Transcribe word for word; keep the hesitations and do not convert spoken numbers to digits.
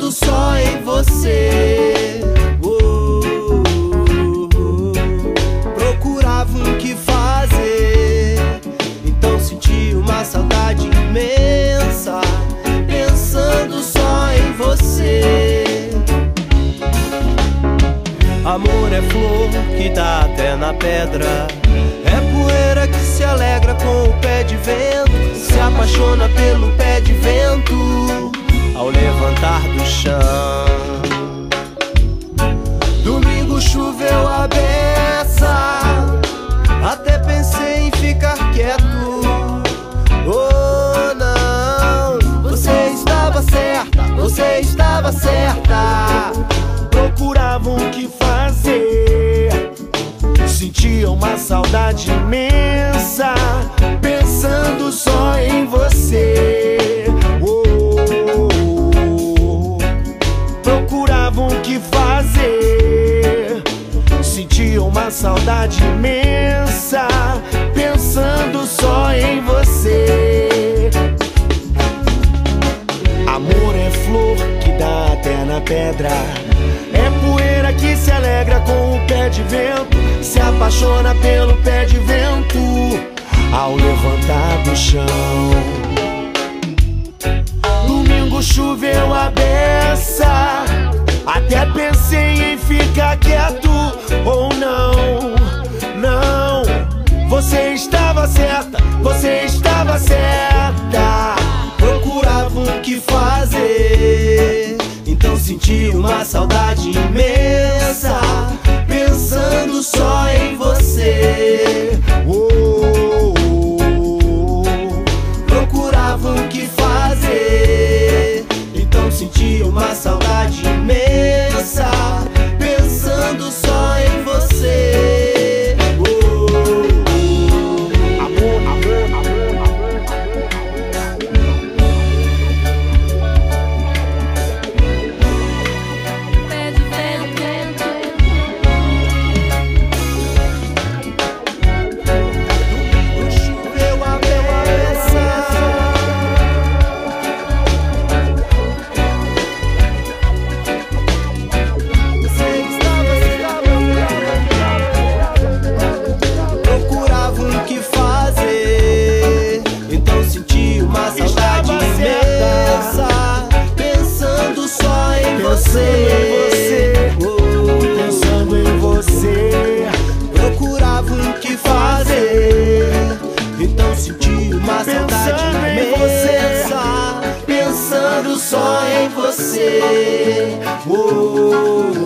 pensando só em você. Oh, oh, oh. Procurava o que fazer, então senti uma saudade imensa, pensando só em você. Amor é flor que dá até na pedra, é poeira que se alegra com o pé de vento, se apaixona pelo pé de vento ao levantar do chão. Domingo choveu a beça, até pensei em ficar quieto. Oh não, você estava certa, você estava certa. Procuravam o que fazer, sentia uma saudade imensa, pensando só em você. Oh, oh, oh. Procuravam o que fazer, sentia uma saudade imensa, pensando só em você. Amor é flor que dá até na pedra, é poeira que se alegra com o pé de vento, se apaixona pelo pé de vento ao levantar do chão. Domingo choveu a beça, até pensei em ficar quieto. Ou não, não, você estava certa, você estava certa. Procurava o que fazer, então senti uma saudade imensa, pensando só em você. Oh, oh, oh. Procurava o que fazer, então senti uma saudade imensa, pensando só em você. Oh, oh. Amor, amor, amor, amor, pensando em você. Procurava o que fazer, então senti uma saudade imensa, pensando só em você. Oh,